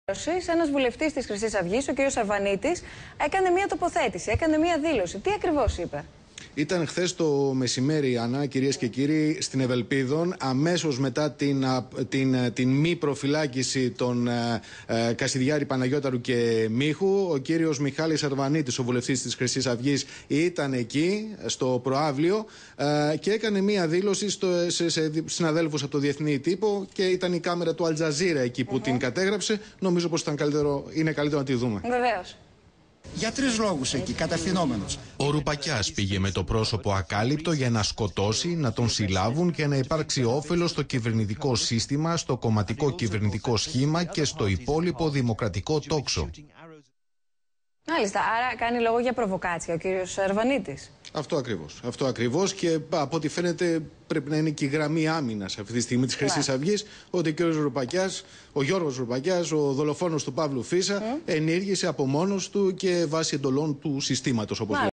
Ένας βουλευτής της Χρυσής Αυγής, ο κ. Αρβανίτης, έκανε μια τοποθέτηση, έκανε μια δήλωση. Τι ακριβώς είπε? Ήταν χθες το μεσημέρι, Άννα, κυρίες και κύριοι, στην Ευελπίδων, αμέσως μετά την μη προφυλάκηση των Κασιδιάρη, Παναγιώταρου και Μίχου. Ο κύριος Μιχάλης Αρβανίτης, ο βουλευτής της Χρυσής Αυγής, ήταν εκεί στο προαύλιο και έκανε μία δήλωση σε συναδέλφους από το Διεθνή Τύπο και ήταν η κάμερα του Αλτζαζίρα εκεί που την κατέγραψε. Νομίζω πως είναι καλύτερο να τη δούμε. Βεβαίως. Για 3 λόγους εκεί, κατευθυνόμενος. Ο Ρουπακιάς πήγε με το πρόσωπο ακάλυπτο για να σκοτώσει, να τον συλλάβουν και να υπάρξει όφελος στο κυβερνητικό σύστημα, στο κομματικό κυβερνητικό σχήμα και στο υπόλοιπο δημοκρατικό τόξο. Μάλιστα, άρα κάνει λόγο για προβοκάτσια ο κύριος Αρβανίτης. Αυτό ακριβώς και από ό,τι φαίνεται πρέπει να είναι και η γραμμή άμυνας αυτή τη στιγμή της Χρυσής Αυγής, ότι ο Γιώργος Ρουπακιάς, ο δολοφόνος του Παύλου Φίσα, ενήργησε από μόνος του και βάσει εντολών του συστήματος, όπως